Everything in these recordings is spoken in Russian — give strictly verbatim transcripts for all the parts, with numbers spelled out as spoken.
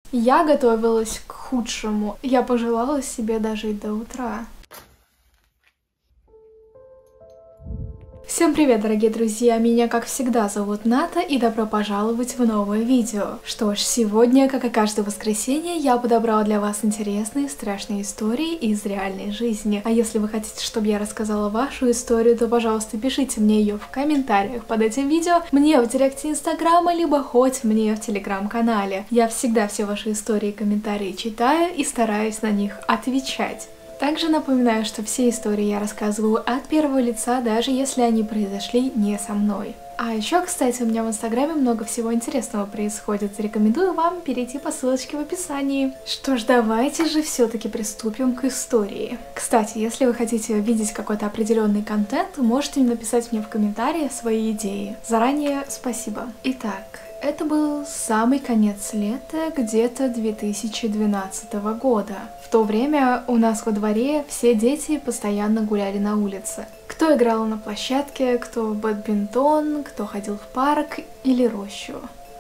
Я готовилась к худшему. Я пожелала себе дожить до утра. Всем привет, дорогие друзья! Меня, как всегда, зовут Ната, и добро пожаловать в новое видео. Что ж, сегодня, как и каждое воскресенье, я подобрала для вас интересные, страшные истории из реальной жизни. А если вы хотите, чтобы я рассказала вашу историю, то, пожалуйста, пишите мне ее в комментариях под этим видео, мне в директе Инстаграма, либо хоть мне в Телеграм-канале. Я всегда все ваши истории и комментарии читаю и стараюсь на них отвечать. Также напоминаю, что все истории я рассказываю от первого лица, даже если они произошли не со мной. А еще, кстати, у меня в Инстаграме много всего интересного происходит. Рекомендую вам перейти по ссылочке в описании. Что ж, давайте же все-таки приступим к истории. Кстати, если вы хотите видеть какой-то определенный контент, можете написать мне в комментариях свои идеи. Заранее спасибо. Итак, это был самый конец лета, где-то две тысячи двенадцатого года. В то время у нас во дворе все дети постоянно гуляли на улице. Кто играл на площадке, кто в бадминтон, кто ходил в парк или рощу.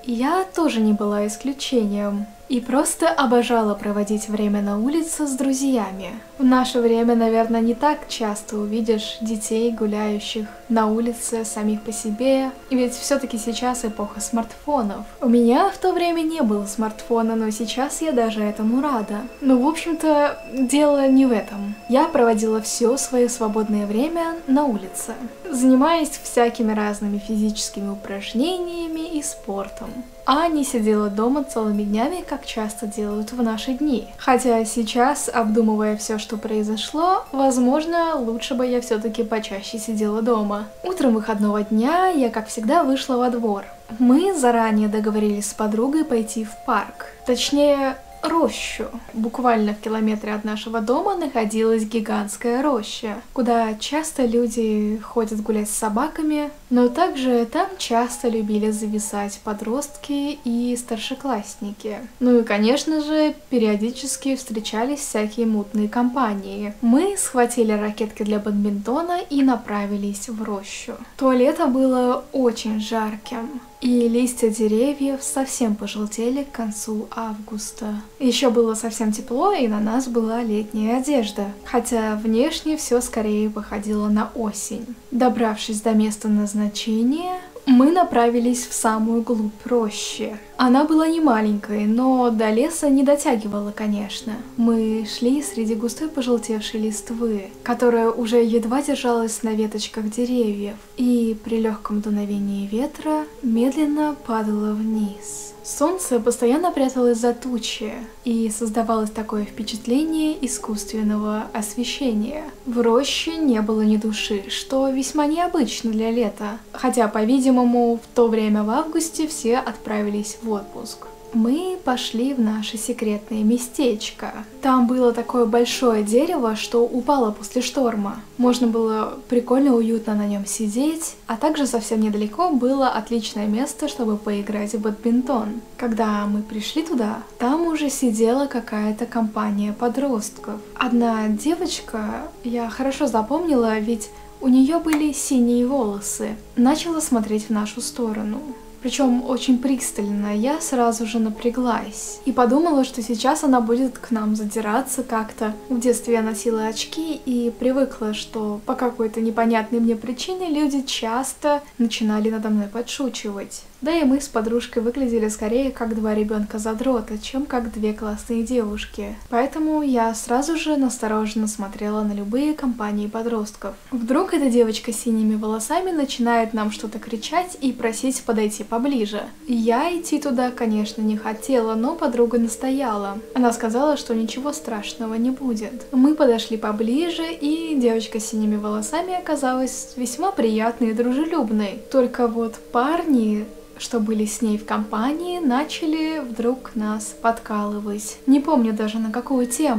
Я тоже не была исключением. И просто обожала проводить время на улице с друзьями. В наше время, наверное, не так часто увидишь детей, гуляющих на улице самих по себе. Ведь все-таки сейчас эпоха смартфонов. У меня в то время не было смартфона, но сейчас я даже этому рада. Ну, в общем-то, дело не в этом. Я проводила все свое свободное время на улице, занимаясь всякими разными физическими упражнениями и спортом. А не сидела дома целыми днями, как часто делают в наши дни. Хотя сейчас, обдумывая все, что произошло, возможно, лучше бы я все-таки почаще сидела дома. Утром выходного дня я, как всегда, вышла во двор. Мы заранее договорились с подругой пойти в парк. Точнее, рощу. Буквально в километре от нашего дома находилась гигантская роща, куда часто люди ходят гулять с собаками, но также там часто любили зависать подростки и старшеклассники. Ну и, конечно же, периодически встречались всякие мутные компании. Мы схватили ракетки для бадминтона и направились в рощу. То лето было очень жарким. И листья деревьев совсем пожелтели к концу августа. Еще было совсем тепло, и на нас была летняя одежда, хотя внешне все скорее походило на осень. Добравшись до места назначения, мы направились в самую глубь рощи. Она была не маленькой, но до леса не дотягивала, конечно. Мы шли среди густой пожелтевшей листвы, которая уже едва держалась на веточках деревьев, и при легком дуновении ветра медленно падала вниз. Солнце постоянно пряталось за тучи, и создавалось такое впечатление искусственного освещения. В роще не было ни души, что весьма необычно для лета, хотя, по-видимому, в то время в августе все отправились в отпуск. Мы пошли в наше секретное местечко. Там было такое большое дерево, что упало после шторма. Можно было прикольно уютно на нем сидеть, а также совсем недалеко было отличное место, чтобы поиграть в бадминтон. Когда мы пришли туда, там уже сидела какая-то компания подростков. Одна девочка, я хорошо запомнила, ведь у нее были синие волосы, начала смотреть в нашу сторону. Причем очень пристально. Я сразу же напряглась и подумала, что сейчас она будет к нам задираться как-то. В детстве я носила очки и привыкла, что по какой-то непонятной мне причине люди часто начинали надо мной подшучивать. Да и мы с подружкой выглядели скорее как два ребенка-задрота, чем как две классные девушки. Поэтому я сразу же настороженно смотрела на любые компании подростков. Вдруг эта девочка с синими волосами начинает нам что-то кричать и просить подойти поближе. Я идти туда, конечно, не хотела, но подруга настояла. Она сказала, что ничего страшного не будет. Мы подошли поближе, и девочка с синими волосами оказалась весьма приятной и дружелюбной. Только вот парни, что были с ней в компании, начали вдруг нас подкалывать. Не помню даже на какую тему.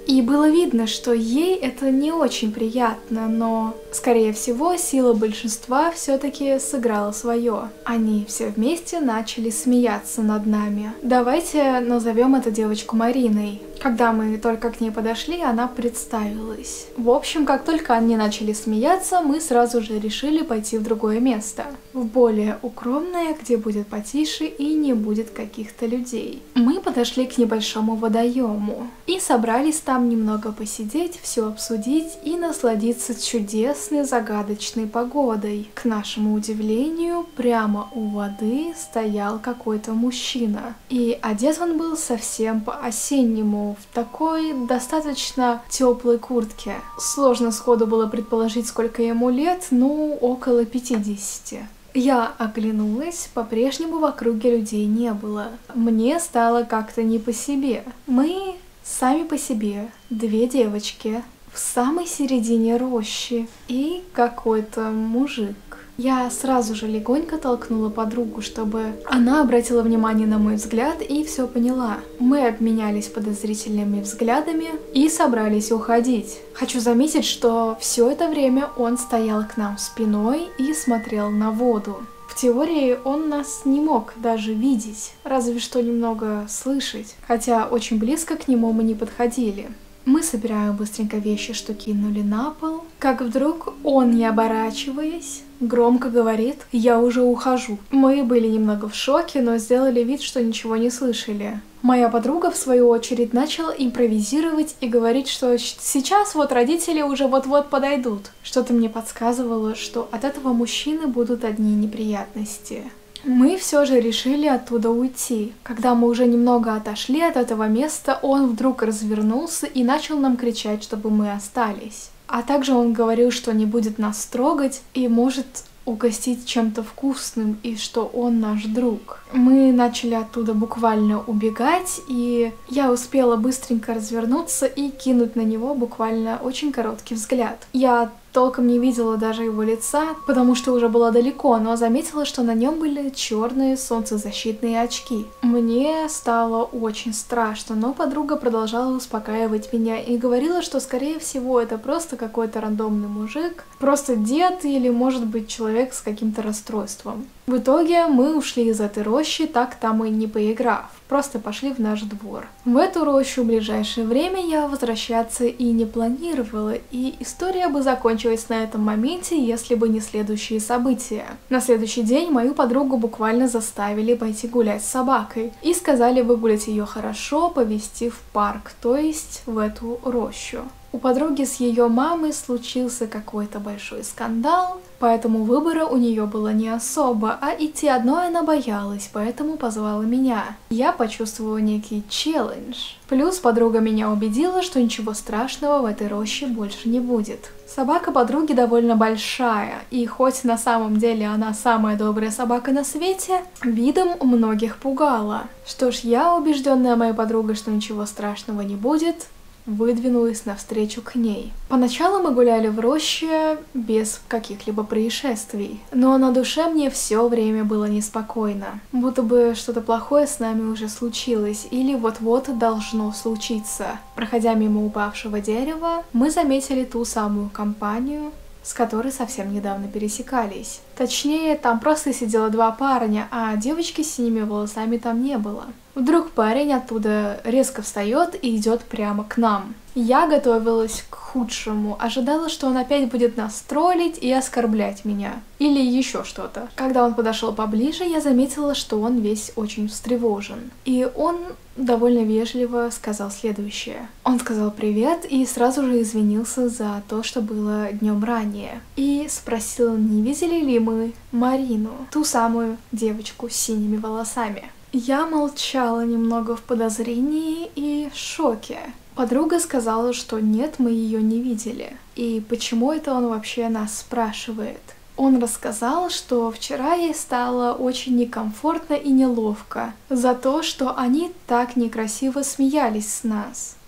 И было видно, что ей это не очень приятно, но, скорее всего, сила большинства все-таки сыграла свое. Они все вместе начали смеяться над нами. Давайте назовем эту девочку Мариной. Когда мы только к ней подошли, она представилась. В общем, как только они начали смеяться, мы сразу же решили пойти в другое место. В более укромное, где будет потише и не будет каких-то людей. Мы подошли к небольшому водоему и собрались там немного посидеть, все обсудить и насладиться чудесной загадочной погодой. К нашему удивлению, прямо у воды стоял какой-то мужчина. И одет он был совсем по-осеннему, в такой достаточно теплой куртке. Сложно сходу было предположить, сколько ему лет, ну, около пятидесяти. Я оглянулась, по-прежнему в округе людей не было. Мне стало как-то не по себе. Мы сами по себе, две девочки, в самой середине рощи и какой-то мужик. Я сразу же легонько толкнула подругу, чтобы она обратила внимание на мой взгляд и все поняла. Мы обменялись подозрительными взглядами и собрались уходить. Хочу заметить, что все это время он стоял к нам спиной и смотрел на воду. В теории он нас не мог даже видеть, разве что немного слышать, хотя очень близко к нему мы не подходили. Мы собираем быстренько вещи, что кинули на пол, как вдруг он, не оборачиваясь, громко говорит: «Я уже ухожу». Мы были немного в шоке, но сделали вид, что ничего не слышали. Моя подруга, в свою очередь, начала импровизировать и говорить, что сейчас вот родители уже вот-вот подойдут. Что-то мне подсказывало, что от этого мужчины будут одни неприятности. Мы все же решили оттуда уйти. Когда мы уже немного отошли от этого места, он вдруг развернулся и начал нам кричать, чтобы мы остались. А также он говорил, что не будет нас трогать и может угостить чем-то вкусным, и что он наш друг. Мы начали оттуда буквально убегать, и я успела быстренько развернуться и кинуть на него буквально очень короткий взгляд. Я толком не видела даже его лица, потому что уже была далеко, но заметила, что на нем были черные солнцезащитные очки. Мне стало очень страшно, но подруга продолжала успокаивать меня и говорила, что скорее всего это просто какой-то рандомный мужик, просто дед или может быть человек с каким-то расстройством. В итоге мы ушли из этой рощи, так там и не поиграв, просто пошли в наш двор. В эту рощу в ближайшее время я возвращаться и не планировала, и история бы закончилась на этом моменте, если бы не следующие события. На следующий день мою подругу буквально заставили пойти гулять с собакой и сказали выгулять ее хорошо, повезти в парк, то есть в эту рощу. У подруги с ее мамой случился какой-то большой скандал, поэтому выбора у нее было не особо, а идти одной она боялась, поэтому позвала меня. Я почувствовала некий челлендж. Плюс подруга меня убедила, что ничего страшного в этой роще больше не будет. Собака подруги довольно большая, и хоть на самом деле она самая добрая собака на свете, видом многих пугала. Что ж, я, убежденная моей подругой, что ничего страшного не будет, выдвинулась навстречу к ней. Поначалу мы гуляли в роще без каких-либо происшествий, но на душе мне все время было неспокойно, будто бы что-то плохое с нами уже случилось или вот-вот должно случиться. Проходя мимо упавшего дерева, мы заметили ту самую компанию, с которой совсем недавно пересекались. Точнее, там просто сидело два парня, а девочки с синими волосами там не было. Вдруг парень оттуда резко встает и идет прямо к нам. Я готовилась к худшему, ожидала, что он опять будет нас троллить и оскорблять меня. Или еще что-то. Когда он подошел поближе, я заметила, что он весь очень встревожен. И он довольно вежливо сказал следующее. Он сказал привет и сразу же извинился за то, что было днем ранее. И спросил, не видели ли мы Марину, ту самую девочку с синими волосами. Я молчала немного в подозрении и шоке. Подруга сказала, что нет, мы ее не видели. И почему это он вообще нас спрашивает? Он рассказал, что вчера ей стало очень некомфортно и неловко за то, что они так некрасиво смеялись с нас.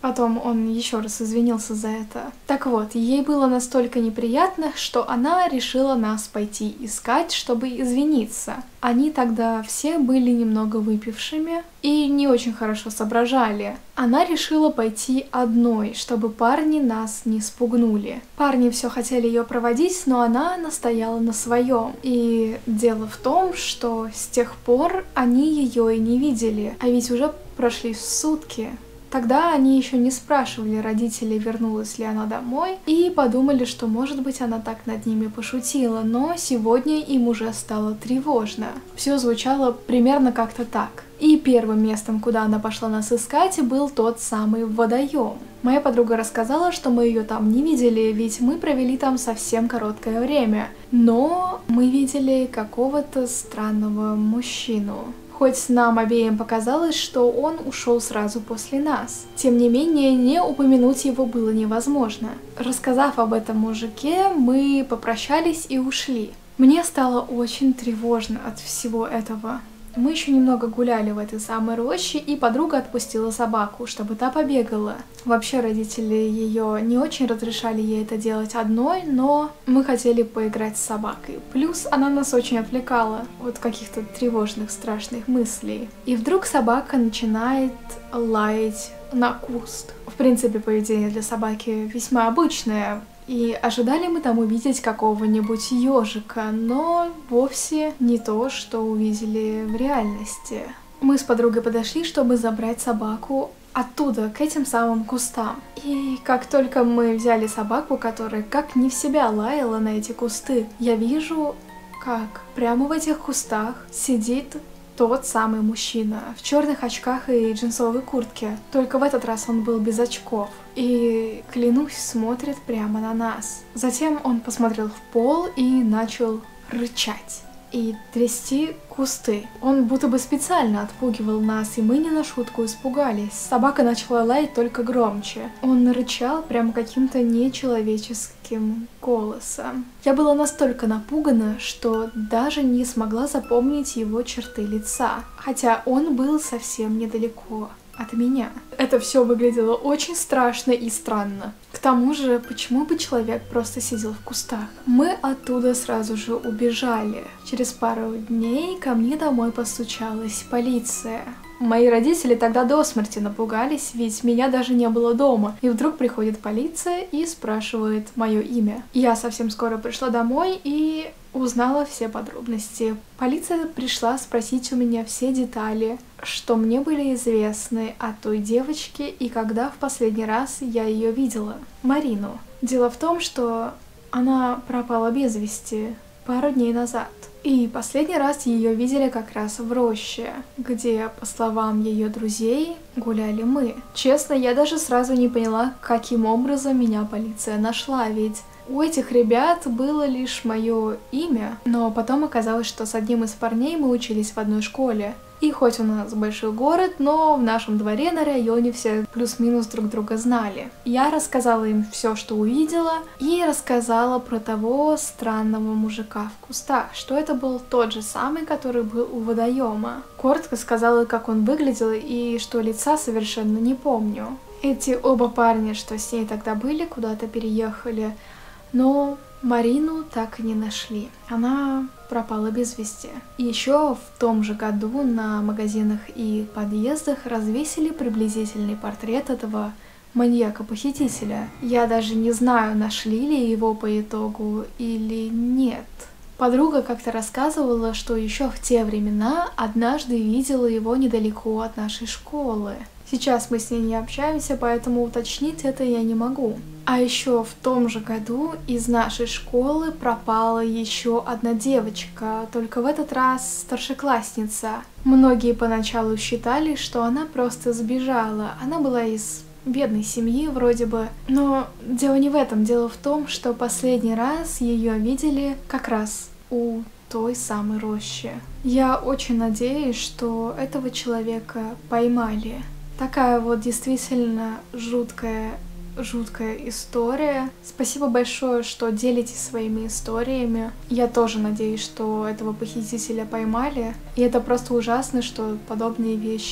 Потом он еще раз извинился за это. Так вот, ей было настолько неприятно, что она решила нас пойти искать, чтобы извиниться. Они тогда все были немного выпившими и не очень хорошо соображали. Она решила пойти одной, чтобы парни нас не спугнули. Парни все хотели ее проводить, но она настояла на своем. И дело в том, что с тех пор они ее и не видели, а ведь уже прошли сутки. Тогда они еще не спрашивали родителей, вернулась ли она домой, и подумали, что, может быть, она так над ними пошутила, но сегодня им уже стало тревожно. Все звучало примерно как-то так. И первым местом, куда она пошла нас искать, был тот самый водоем. Моя подруга рассказала, что мы ее там не видели, ведь мы провели там совсем короткое время. Но мы видели какого-то странного мужчину. Хоть нам обеим показалось, что он ушел сразу после нас. Тем не менее, не упомянуть его было невозможно. Рассказав об этом мужике, мы попрощались и ушли. Мне стало очень тревожно от всего этого. Мы еще немного гуляли в этой самой роще, и подруга отпустила собаку, чтобы та побегала. Вообще родители ее не очень разрешали ей это делать одной, но мы хотели поиграть с собакой. Плюс она нас очень отвлекала от каких-то тревожных, страшных мыслей. И вдруг собака начинает лаять на куст. В принципе, поведение для собаки весьма обычное. И ожидали мы там увидеть какого-нибудь ежика, но вовсе не то, что увидели в реальности. Мы с подругой подошли, чтобы забрать собаку оттуда, к этим самым кустам. И как только мы взяли собаку, которая как не в себя лаяла на эти кусты, я вижу, как прямо в этих кустах сидит тот самый мужчина в черных очках и джинсовой куртке. Только в этот раз он был без очков. И, клянусь, смотрит прямо на нас. Затем он посмотрел в пол и начал рычать и трясти кусты. Он будто бы специально отпугивал нас, и мы не на шутку испугались. Собака начала лаять только громче. Он рычал прям каким-то нечеловеческим голосом. Я была настолько напугана, что даже не смогла запомнить его черты лица, хотя он был совсем недалеко от меня. Это все выглядело очень страшно и странно. К тому же, почему бы человек просто сидел в кустах? Мы оттуда сразу же убежали. Через пару дней ко мне домой постучалась полиция. Мои родители тогда до смерти напугались, ведь меня даже не было дома. И вдруг приходит полиция и спрашивает мое имя. Я совсем скоро пришла домой и узнала все подробности. Полиция пришла спросить у меня все детали, что мне были известны о той девочке и когда в последний раз я ее видела. Марину. Дело в том, что она пропала без вести пару дней назад. И последний раз ее видели как раз в роще, где, по словам ее друзей, гуляли мы. Честно, я даже сразу не поняла, каким образом меня полиция нашла, ведь у этих ребят было лишь мое имя, но потом оказалось, что с одним из парней мы учились в одной школе. И хоть у нас большой город, но в нашем дворе на районе все плюс-минус друг друга знали. Я рассказала им все, что увидела, и рассказала про того странного мужика в кустах, что это был тот же самый, который был у водоема. Коротко сказала, как он выглядел, и что лица совершенно не помню. Эти оба парня, что с ней тогда были, куда-то переехали, но Марину так и не нашли. Она пропала без вести. И еще в том же году на магазинах и подъездах развесили приблизительный портрет этого маньяка-похитителя. Я даже не знаю, нашли ли его по итогу или нет. Подруга как-то рассказывала, что еще в те времена однажды видела его недалеко от нашей школы. Сейчас мы с ней не общаемся, поэтому уточнить это я не могу. А еще в том же году из нашей школы пропала еще одна девочка, только в этот раз старшеклассница. Многие поначалу считали, что она просто сбежала. Она была из бедной семьи вроде бы. Но дело не в этом. Дело в том, что последний раз ее видели как раз у той самой рощи. Я очень надеюсь, что этого человека поймали. Такая вот действительно жуткая, жуткая история. Спасибо большое, что делитесь своими историями. Я тоже надеюсь, что этого похитителя поймали. И это просто ужасно, что подобные вещи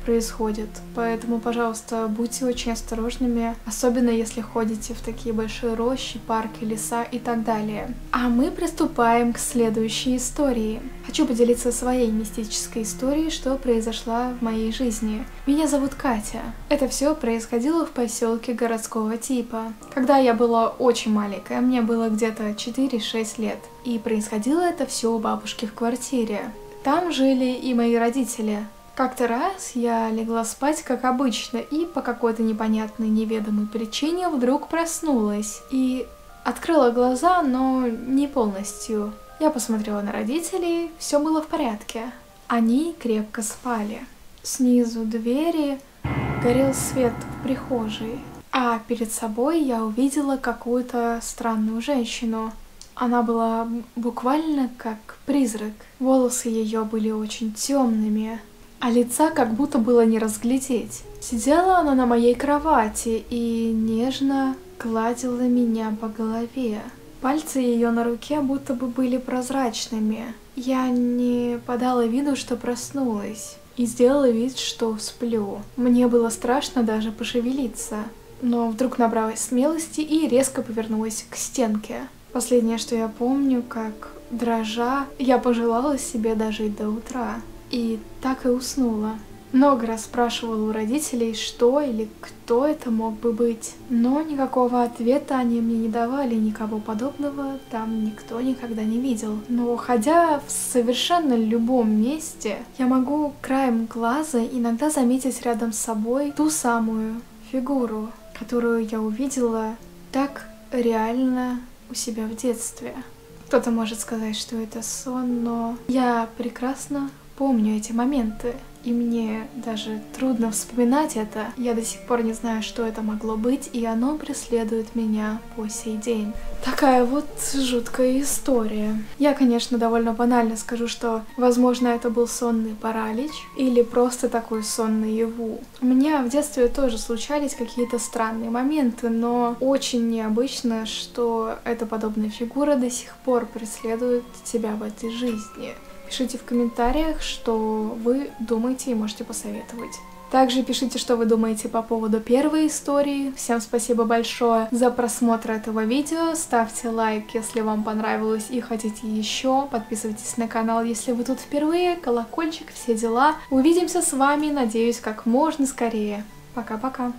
происходит. Поэтому, пожалуйста, будьте очень осторожными, особенно если ходите в такие большие рощи, парки, леса и так далее. А мы приступаем к следующей истории. Хочу поделиться своей мистической историей, что произошла в моей жизни. Меня зовут Катя. Это все происходило в поселке городского типа. Когда я была очень маленькая, мне было где-то четыре-шесть лет. И происходило это все у бабушки в квартире. Там жили и мои родители. Как-то раз я легла спать, как обычно, и по какой-то непонятной неведомой причине вдруг проснулась. И открыла глаза, но не полностью. Я посмотрела на родителей, все было в порядке. Они крепко спали. Снизу двери горел свет в прихожей, а перед собой я увидела какую-то странную женщину. Она была буквально как призрак. Волосы ее были очень темными, а лица как будто было не разглядеть. Сидела она на моей кровати и нежно гладила меня по голове. Пальцы ее на руке будто бы были прозрачными. Я не подала виду, что проснулась, и сделала вид, что сплю. Мне было страшно даже пошевелиться, но вдруг набралась смелости и резко повернулась к стенке. Последнее, что я помню, как, дрожа, я пожелала себе дожить до утра. И так и уснула. Много раз спрашивала у родителей, что или кто это мог бы быть. Но никакого ответа они мне не давали, никого подобного там никто никогда не видел. Но ходя в совершенно любом месте, я могу краем глаза иногда заметить рядом с собой ту самую фигуру, которую я увидела так реально у себя в детстве. Кто-то может сказать, что это сон, но я прекрасно помню эти моменты, и мне даже трудно вспоминать это. Я до сих пор не знаю, что это могло быть, и оно преследует меня по сей день. Такая вот жуткая история. Я, конечно, довольно банально скажу, что, возможно, это был сонный паралич, или просто такой сон наяву. У меня в детстве тоже случались какие-то странные моменты, но очень необычно, что эта подобная фигура до сих пор преследует тебя в этой жизни. Пишите в комментариях, что вы думаете и можете посоветовать. Также пишите, что вы думаете по поводу первой истории. Всем спасибо большое за просмотр этого видео. Ставьте лайк, если вам понравилось и хотите еще. Подписывайтесь на канал, если вы тут впервые. Колокольчик, все дела. Увидимся с вами, надеюсь, как можно скорее. Пока-пока.